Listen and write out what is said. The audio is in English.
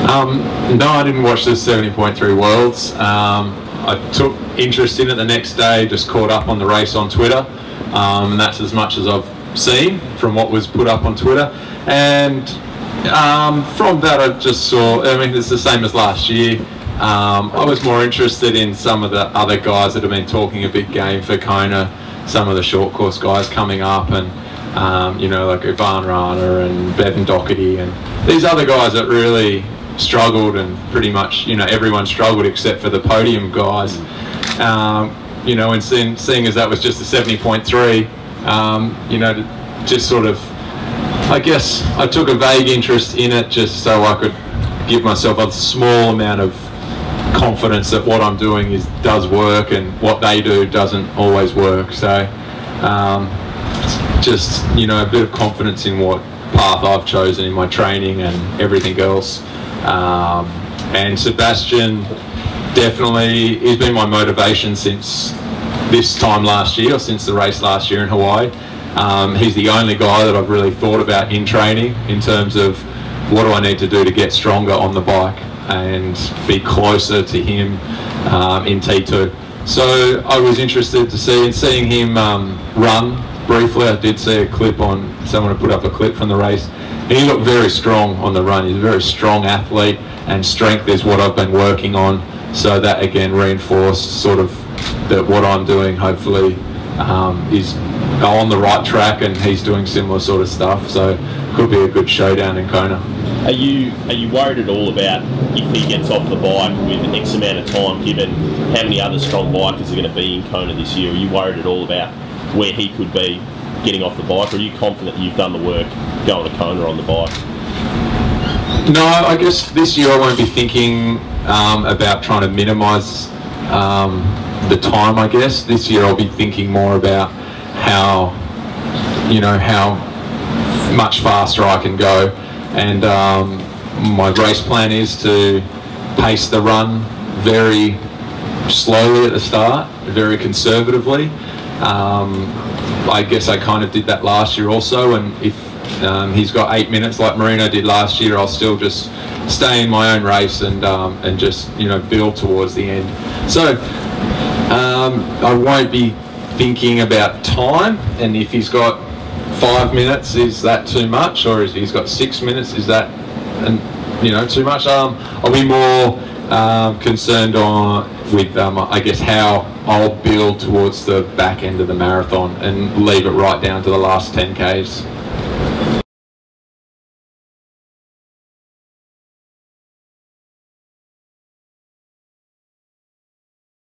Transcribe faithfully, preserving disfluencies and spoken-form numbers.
Um, no, I didn't watch the seventy point three Worlds. Um, I took interest in it the next day, just caught up on the race on Twitter, um, and that's as much as I've seen from what was put up on Twitter. And um, from that I just saw, I mean, it's the same as last year. Um, I was more interested in some of the other guys that have been talking a big game for Kona, some of the short course guys coming up, and um, you know, like Ivan Rana and Bevan Doherty and these other guys that really struggled, and pretty much, you know, everyone struggled except for the podium guys. Um, you know, and seeing, seeing as that was just a seventy point three, um, you know, just sort of, I guess I took a vague interest in it just so I could give myself a small amount of confidence that what I'm doing is does work, and what they do doesn't always work. So um, just, you know, a bit of confidence in what path I've chosen in my training and everything else. Um, and Sebastian, definitely, he's been my motivation since this time last year, or since the race last year in Hawaii. Um, he's the only guy that I've really thought about in training in terms of what do I need to do to get stronger on the bike and be closer to him um, in T two. So I was interested to see, and seeing him um, run briefly. I did see a clip on, someone had put up a clip from the race. He looked very strong on the run. He's a very strong athlete, and strength is what I've been working on. So that again reinforced sort of that what I'm doing hopefully um, is on the right track, and he's doing similar sort of stuff. So could be a good showdown in Kona. Are you are you worried at all about if he gets off the bike with X amount of time, given how many other strong bikers are going to be in Kona this year? Are you worried at all about where he could be getting off the bike, or are you confident that you've done the work going to Kona on the bike? No, I guess this year I won't be thinking um, about trying to minimise um, the time, I guess. This year I'll be thinking more about how, you know, how much faster I can go. And um, my race plan is to pace the run very slowly at the start, very conservatively. Um, I guess I kind of did that last year also, and if um, he's got eight minutes like Marino did last year, I'll still just stay in my own race and um, and just, you know, build towards the end. So um, I won't be thinking about time, and if he's got five minutes, is that too much, or if he's got six minutes, is that, and you know, too much? Um, I'll be more um, concerned on with um, I guess how I'll build towards the back end of the marathon and leave it right down to the last ten Ks.